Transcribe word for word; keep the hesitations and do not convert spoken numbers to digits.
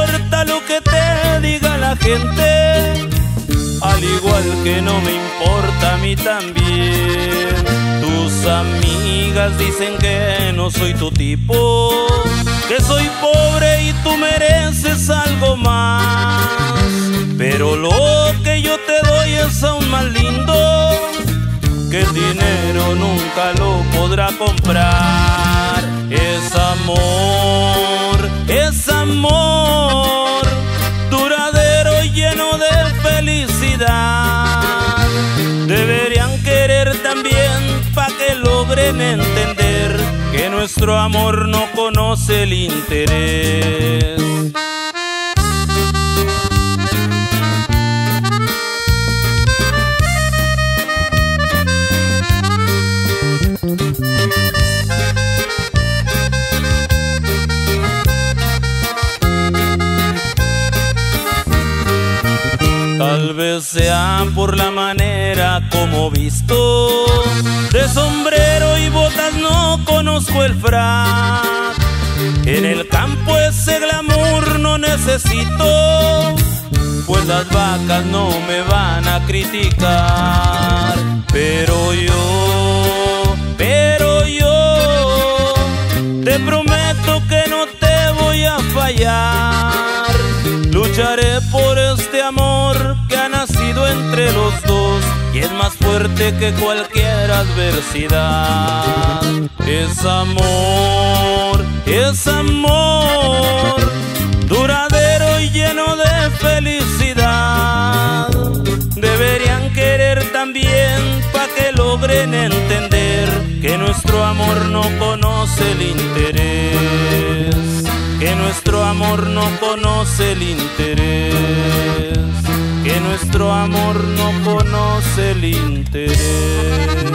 importa lo que te diga la gente, al igual que no me importa a mí también. Tus amigas dicen que no soy tu tipo, que soy pobre y tú mereces algo más. Pero lo que yo te doy es aún más lindo, que el dinero nunca lo podrá comprar. Es amor, es amor, duradero y lleno de felicidad. Deberían querer también pa' que logren entender que nuestro amor no conoce el interés. Tal vez sea por la manera como visto, de sombrero y botas no conozco el frac. En el campo ese glamour no necesito, pues las vacas no me van a criticar. Pero yo, pero yo te prometo que no te voy a fallar. Lucharé por este amor que ha nacido entre los dos y es más fuerte que cualquier adversidad. Es amor, es amor, duradero y lleno de felicidad. Deberían querer también pa' que logren entender que nuestro amor no conoce el interés, que nuestro amor no conoce el interés, que nuestro amor no conoce el interés.